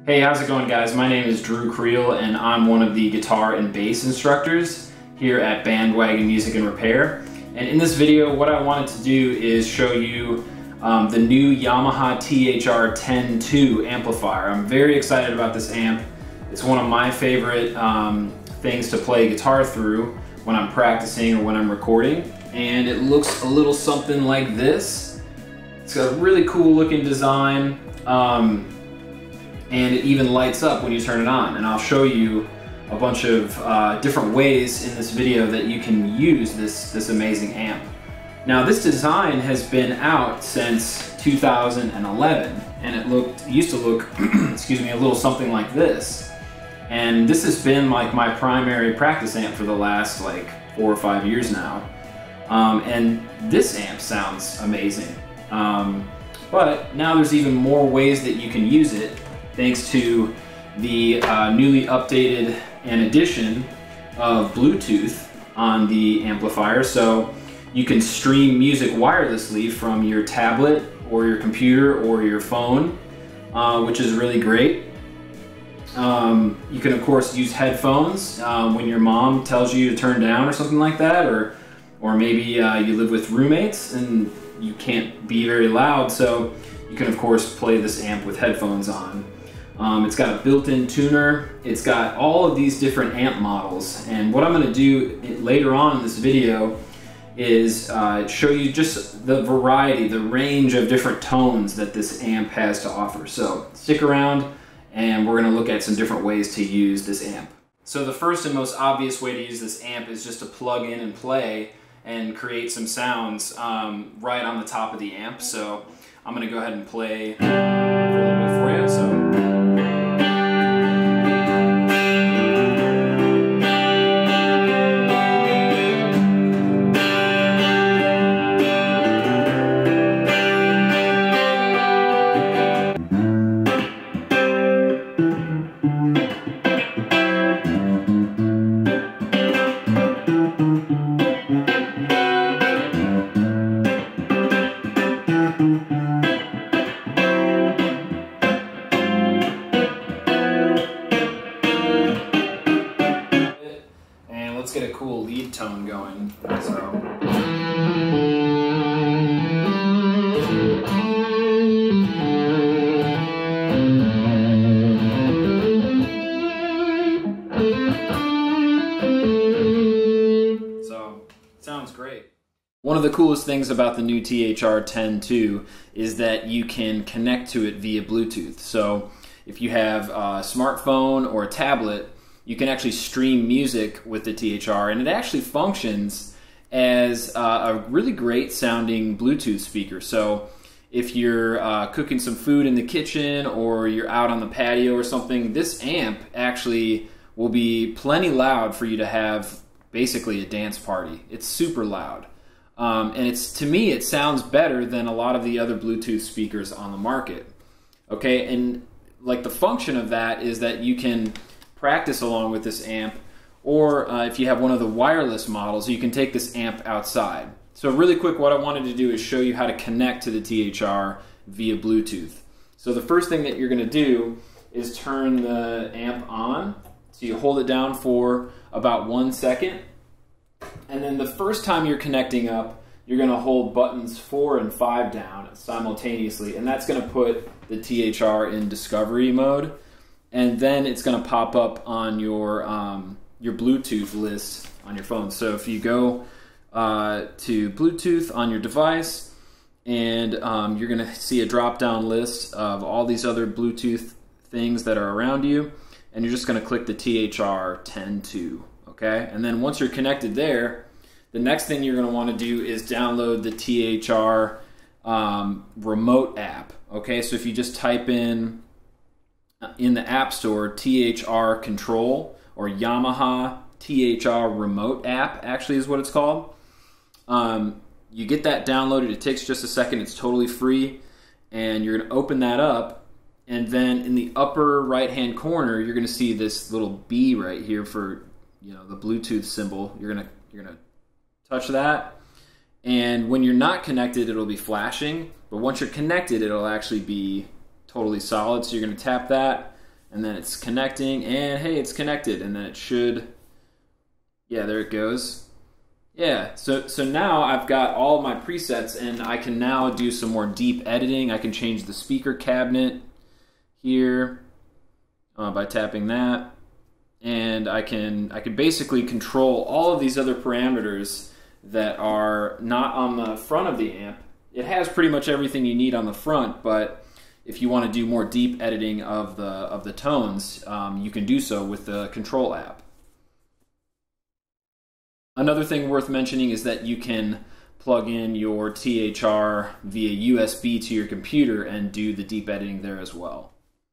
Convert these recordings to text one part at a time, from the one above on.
Hey, how's it going, guys? My name is Drew Creal and I'm one of the guitar and bass instructors here at Bandwagon Music and Repair. And in this video, what I wanted to do is show you the new Yamaha THR 10.2 amplifier. I'm very excited about this amp. It's one of my favorite things to play guitar through when I'm practicing or when I'm recording. And it looks a little something like this. It's got a really cool looking design. And it even lights up when you turn it on. And I'll show you a bunch of different ways in this video that you can use this amazing amp. Now, this design has been out since 2011, and it used to look excuse me, a little something like this. And this has been like my primary practice amp for the last like 4 or 5 years now. And this amp sounds amazing. But now there's even more ways that you can use it, thanks to the newly updated and addition of Bluetooth on the amplifier. So you can stream music wirelessly from your tablet or your computer or your phone, which is really great. You can of course use headphones when your mom tells you to turn down or something like that, or maybe you live with roommates and you can't be very loud, so you can of course play this amp with headphones on. It's got a built-in tuner. It's got all of these different amp models, and what I'm going to do later on in this video is show you just the variety, the range of different tones that this amp has to offer. So stick around and we're going to look at some different ways to use this amp. So the first and most obvious way to use this amp is just to plug in and play and create some sounds right on the top of the amp. So I'm going to go ahead and play for a little bit for you. So. Let's get a cool lead tone going. So sounds great. One of the coolest things about the new THR 10.2 is that you can connect to it via Bluetooth. So if you have a smartphone or a tablet, you can actually stream music with the THR, and it actually functions as a really great sounding Bluetooth speaker. So if you're cooking some food in the kitchen or you're out on the patio or something, this amp actually will be plenty loud for you to have basically a dance party. It's super loud. And to me, it sounds better than a lot of the other Bluetooth speakers on the market. Okay, and like the function of that is that you can practice along with this amp, or if you have one of the wireless models, you can take this amp outside. So really quick, what I wanted to do is show you how to connect to the THR via Bluetooth. So the first thing that you're going to do is turn the amp on. So you hold it down for about 1 second, and then the first time you're connecting up, you're going to hold buttons 4 and 5 down simultaneously, and that's going to put the THR in discovery mode. And then it's going to pop up on your Bluetooth list on your phone. So if you go to Bluetooth on your device, and you're going to see a drop-down list of all these other Bluetooth things that are around you, and you're just going to click the THR 10.2. Okay, and then once you're connected there, the next thing you're going to want to do is download the THR remote app. Okay, so if you just type in the App Store THR Control, or Yamaha THR Remote app actually is what it's called. You get that downloaded. It takes just a second. It's totally free, and you're going to open that up, and then in the upper right hand corner you're going to see this little B right here for the Bluetooth symbol. You're gonna touch that, and when you're not connected it'll be flashing, but once you're connected it'll actually be totally solid. So you're going to tap that, and then it's connecting, and hey, it's connected, and then it should, yeah, there it goes. Yeah, so now I've got all of my presets, and I can now do some more deep editing. I can change the speaker cabinet here by tapping that, and I can basically control all of these other parameters that are not on the front of the amp. It has pretty much everything you need on the front, but if you want to do more deep editing of the tones, you can do so with the Control app. Another thing worth mentioning is that you can plug in your THR via USB to your computer and do the deep editing there as well.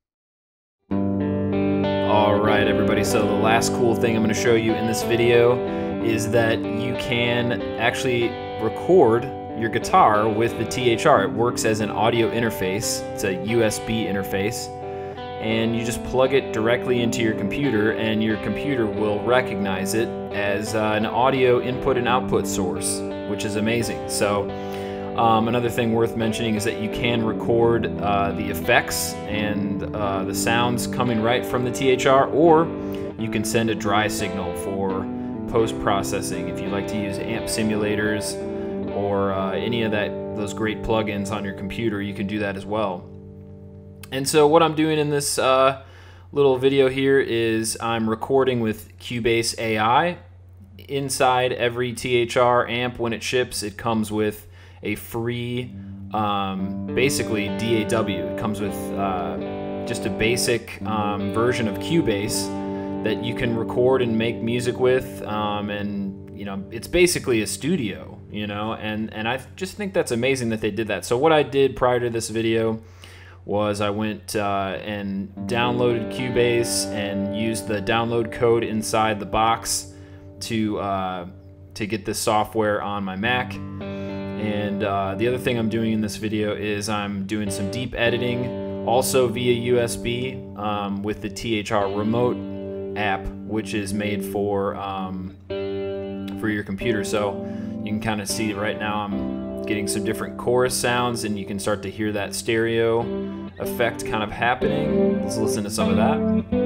Alright everybody, so the last cool thing I'm going to show you in this video is that you can actually record your guitar with the THR. It works as an audio interface. It's a USB interface, and you just plug it directly into your computer, and your computer will recognize it as an audio input and output source, which is amazing. So another thing worth mentioning is that you can record the effects and the sounds coming right from the THR, or you can send a dry signal for post-processing if you like to use amp simulators or any of those great plugins on your computer. You can do that as well. And so what I'm doing in this little video here is I'm recording with Cubase AI. Inside every THR amp, when it ships, it comes with a free, basically DAW. It comes with just a basic version of Cubase that you can record and make music with, and you know, it's basically a studio, you know, and I just think that's amazing that they did that. So what I did prior to this video was I went and downloaded Cubase and used the download code inside the box to get this software on my Mac. And the other thing I'm doing in this video is I'm doing some deep editing, also via USB with the THR remote app, which is made for your computer. So you can kind of see right now I'm getting some different chorus sounds, and you can start to hear that stereo effect kind of happening. Let's listen to some of that.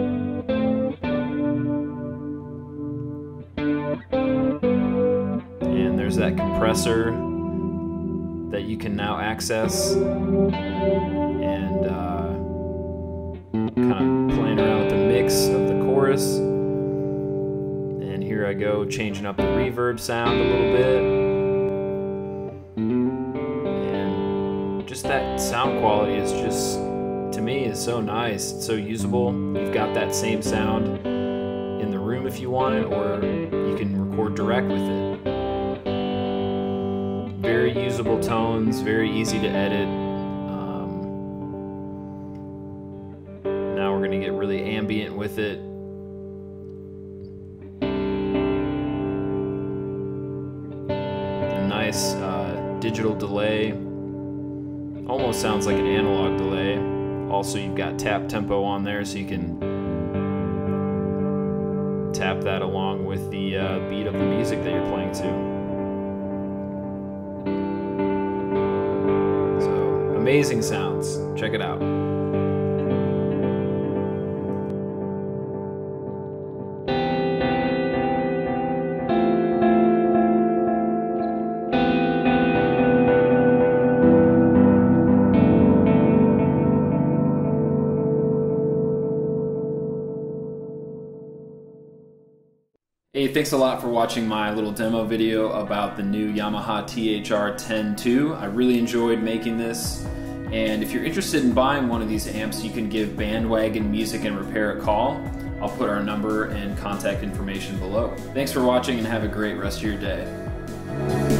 And there's that compressor that you can now access, and kind of playing around with the mix of the chorus. And here I go, changing up the reverb sound a little bit. And just that sound quality is just, to me, is so nice. It's so usable. You've got that same sound in the room if you want it, or you can record direct with it. Very usable tones, very easy to edit. Now we're going to get really ambient with it. A nice digital delay. Almost sounds like an analog delay. Also, you've got tap tempo on there, so you can tap that along with the beat of the music that you're playing to. Amazing sounds. Check it out. Hey, thanks a lot for watching my little demo video about the new Yamaha THR 10-2. I really enjoyed making this. And if you're interested in buying one of these amps, you can give Bandwagon Music and Repair a call. I'll put our number and contact information below. Thanks for watching, and have a great rest of your day.